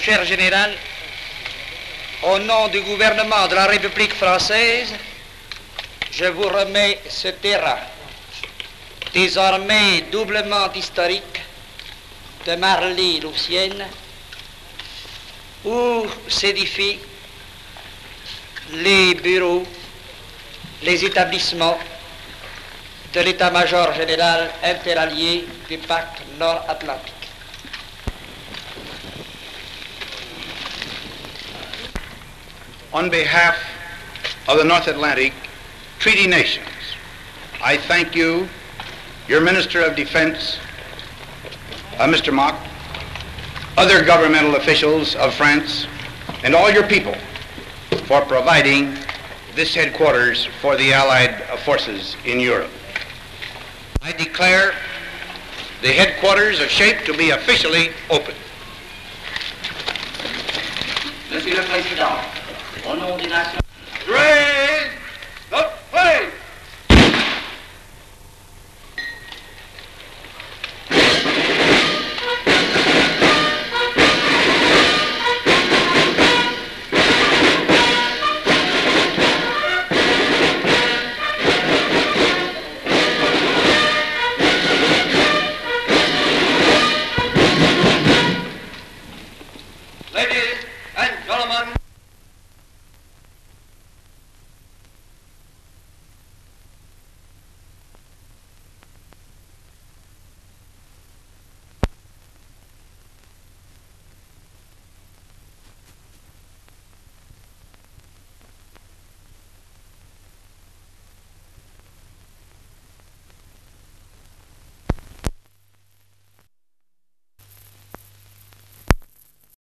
cher général, au nom du gouvernement de la République française, je vous remets ce terrain, désormais doublement historique, de Marly-Loussienne, où s'édifient les bureaux, les établissements de l'état-major général interallié du pacte nord-atlantique. On behalf of the North Atlantic Treaty Nations, I thank you, your Minister of Defense, Mr. Mock, other governmental officials of France, and all your people for providing this headquarters for the Allied forces in Europe. I declare the headquarters are shaped to be officially open. Monsieur le Président, au nom des nations... Raise the flag! Ladies and gentlemen,